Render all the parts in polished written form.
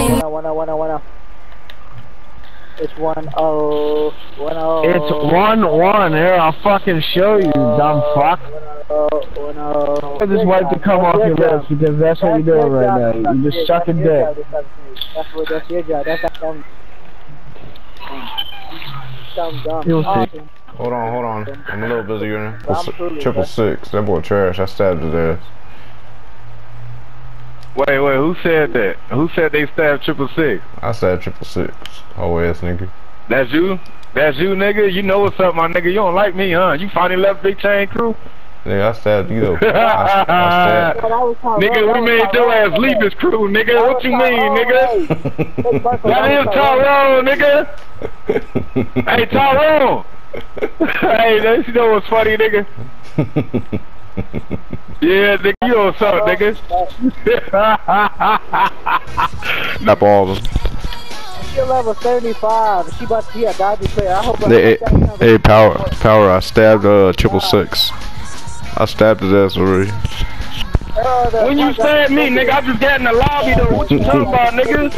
1-0. It's 1-0. 1-0. It's 1-1. Here, I'll fucking show you, dumb fuck. 1-0. Just wait to come off your lips because that's what you're doing right now. You're just sucking dick. That's your job. That's dumb. Dumb. You'll see. Awesome. Hold on. I'm a little busy here. Triple six. That boy trash. I stabbed his ass. Wait, who said that? Who said they stabbed 666? I stabbed 666. Whole ass nigga. That's you? That's you, nigga? You know what's up, my nigga. You don't like me, huh? You finally left Big Chain Crew? Nigga, I stabbed you though. I stabbed. Nigga, we made your ass leave this crew, nigga. What you mean, nigga? That is Tyrone, nigga. Hey, Tyrone. Hey, you know what's funny, nigga? Yeah, nigga, you know what's up, nigga? Not all of them. She's level 75. She about to be a dodgy player. I hope. Hey, power. I stabbed 666. I stabbed his ass already. When you stabbed me, nigga, I just got in the lobby though. What you talking about, nigga?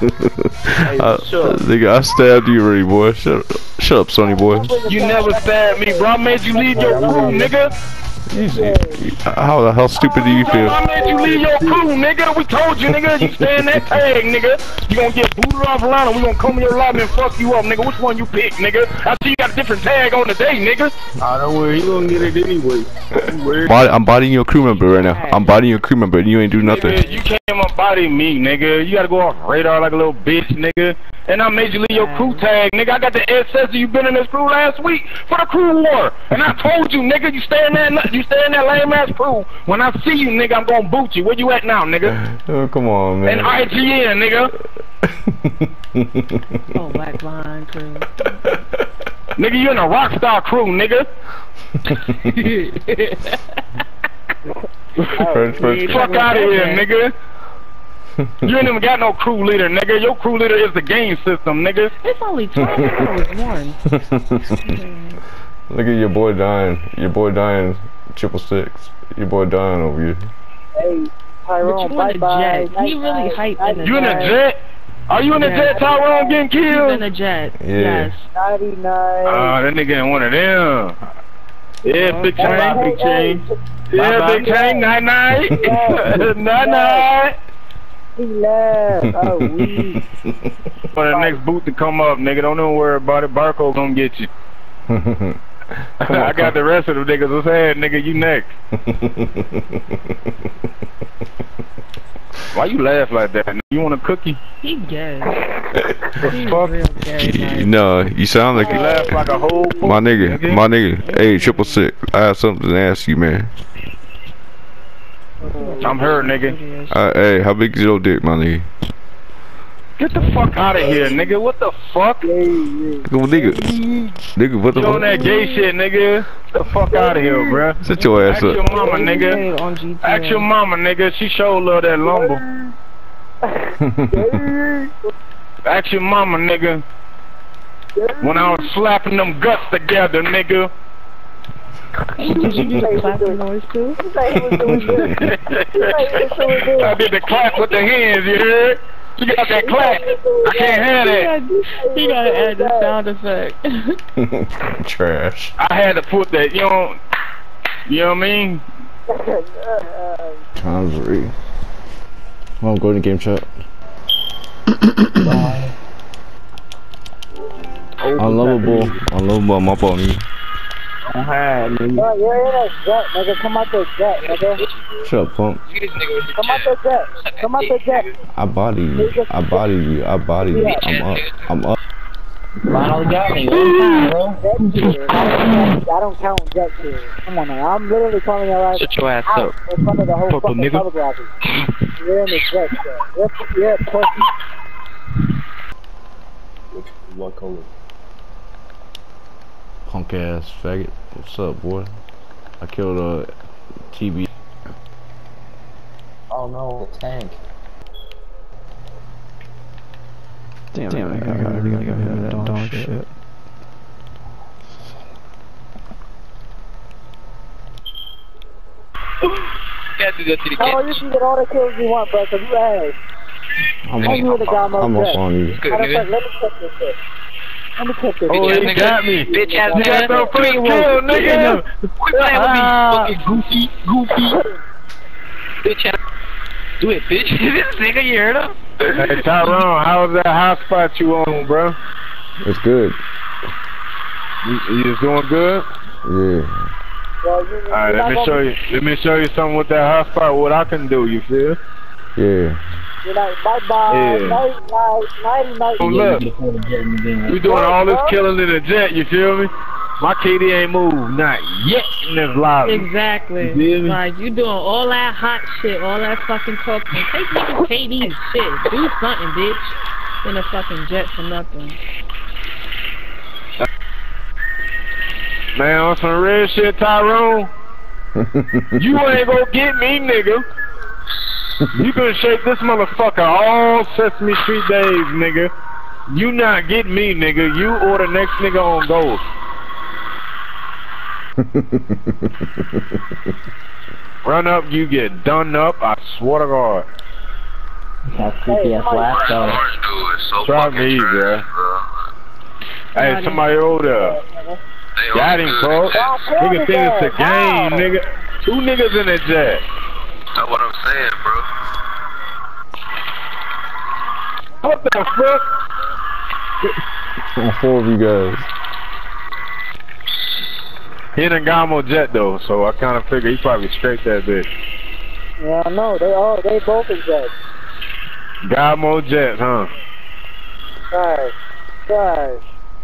Nigga, I stabbed you already, boy. Shut up, Sonny boy. You never stabbed me, bro. I made you leave your crew, nigga. How the hell stupid do you feel? I made you leave your crew, nigga. We told you, nigga. You stay in that tag, nigga. You gonna get booted off line and we gonna come in your lobby and fuck you up, nigga. Which one you pick, nigga? I see you got a different tag on today, nigga. I don't worry, you gonna get it anyway. I'm bodying your crew member right now. I'm bodying your crew member and you ain't do nothing. Nigga, you came up body me, nigga. You gotta go off radar like a little bitch, nigga. And I made you leave your crew tag, nigga. I got the SS you been in this crew last week for the crew war. And I told you, nigga, you stay in that lame ass crew. When I see you, nigga, I'm gonna boot you. Where you at now, nigga? Oh, come on, man. And IGN, nigga. Oh, Black Line crew. Nigga, you in a Rockstar crew, nigga. Fuck out of here, nigga. You ain't even got no crew leader, nigga. Your crew leader is the game system, nigga. It's only 12 hours, one. Look at your boy dying. Your boy dying. 666. Your boy dying over you. Hey, Tyrone, bye-bye. He really hyped in the You in a jet? Are you in a jet, Tyrone, getting killed? He's in a jet, yeah. Yes. 99. That nigga in one of them. Yeah, Big Chain, Big Chain. Yeah, Big Chain, 99. 99. He left. Oh, we. For the next boot to come up, nigga, don't even worry about it. Barco gonna get you. I got the rest of them niggas. What's ahead, nigga? You next. Why you laugh like that? You want a cookie? He gay. He's fuck? real gay. No, you sound like You laugh like a whole my nigga. Hey, 666. I have something to ask you, man. I'm hurt, nigga. Hey, how big is your dick, my nigga? Get the fuck out of here, nigga. What the fuck? Nigga, what the You on fuck? that gay shit, nigga. Get the fuck out of here, bruh. Sit your ass Ask your up. mama, nigga. Ask your mama, nigga. She sure love that lumber. Ask your mama, nigga. When I was slapping them guts together, nigga. Did you do the clapping noise too? I did the clap with the hands, you heard? You got that clap. I can't have that. You gotta add the sound effect. Trash. I had to put that, you know what I mean? Times 3. Well, go to game chat. Unlovable, I'm up on you. Don't hide, nigga. Bro, you're in a jet, nigga. Come out the jet, nigga. Shut up, punk. Come out the jet. Come out the jet. I body you. I body you. I'm up. Finally got me. One time, bro. I don't count jet kills. Come on, man. I'm literally calling your ass. Shut your ass out up. in front of the whole Purple fucking nigga. photography. You're in the jet, bro. You're pussy. What color? Punk ass faggot. What's up, boy? I killed a TV. Oh no, tank. Damn, I already gotta go that dog shit. Oh, you can get all the kills you want, bro, because you ass. I'm with the guy up on you. Matter of fact, let me check this shit. Let me check this. Oh, shit. he got me. Bitch ass You got no first kill, nigga. Quit playing with me, fucking goofy. Bitch ass. Do it, bitch. This nigga, you heard him? Hey, Tyrone, how's that hot spot you on, bro? It's good. You just doing good? Yeah. Well, Alright, let me show you. Let me show you something with that hot spot. What I can do. You feel? Yeah. You're like, bye-bye. Yeah. Night. Oh, look. We doing all this killing in the jet. You feel me? My KD ain't moved, not yet in this lobby. Exactly. You feel me? Like, you doing all that hot shit, all that fucking talking. Take niggas KD's shit. Do something, bitch. In a fucking jet for nothing. Man, on some real shit, Tyrone. You ain't gonna get me, nigga. You gonna shake this motherfucker all Sesame Street days, nigga. You not get me, nigga. You or the next nigga on Ghost. Run up, you get done up. I swear to God. That's creepy ass laugh, though. Try me, bro. Hey, somebody older. Got him, folks. Nigga think it's a game, nigga. 2 niggas in the jet. That's what I'm saying, bro. What the fuck? All 4 of you guys. He in a Gamo jet though, so I kind of figure he probably scraped that bitch. Yeah, no, they both in jet. Gamo jet, huh? Guys.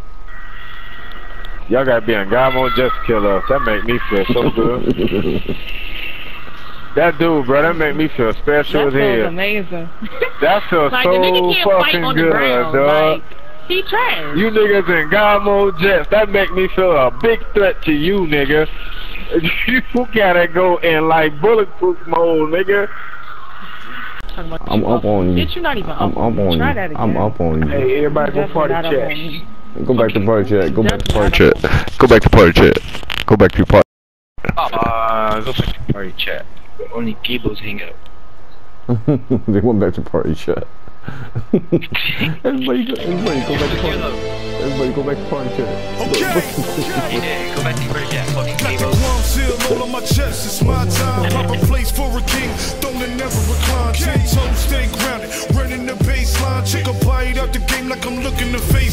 Y'all gotta be on Gamo jet to kill us. That make me feel so good. That dude, bro, that make me feel special as That feels hell. amazing. That feels Like, so the nigga can't fight fucking on the good, ground. dog. Like, he trash. You niggas in Gamo jets, that make me feel a big threat to you, nigga. You gotta go in like bulletproof mode, nigga. I'm up on you. Bitch, you're not even up I'm up on you. Try that again. I'm up on you. Hey, everybody go party Not up chat. on me. Go back to party chat. Go back to party Chat. Go back to party chat. Go back to your party. Go back to party chat. Only Gables hang out. They went back to party chat. Everybody go back to party. Everybody go back to party chat. Yeah, go back to party chat. Fucking Got the Gables. chrome seal all on my chest, it's my time. Pop a place for a king, don't it never recline. 10 toes, stay grounded, running the baseline. Chick a bite out the game like I'm looking to face